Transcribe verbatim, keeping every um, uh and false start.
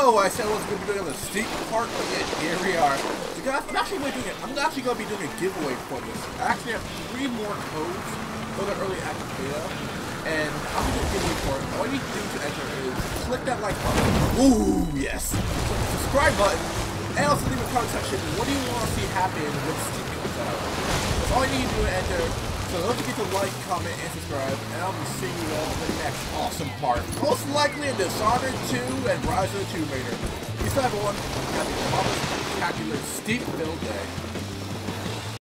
know I said I wasn't going to be doing the steep part, but yet here we are. So guys, I'm actually going to be doing it. I'm actually going to be doing a giveaway for this. I actually have three more codes for the early active beta, and I'm going to do a giveaway for it. All you need to do to enter is click that like button. Ooh, yes. Click the subscribe button, and also leave a comment section. What do you want to see happen when Steep comes out? That's all you need to do to enter. So don't forget to like, comment, and subscribe, and I'll be seeing you all in the next awesome part. Most likely in Dishonored two and Rise of the Tomb Raider. Peace out, everyone. Have a spectacular Steep build day.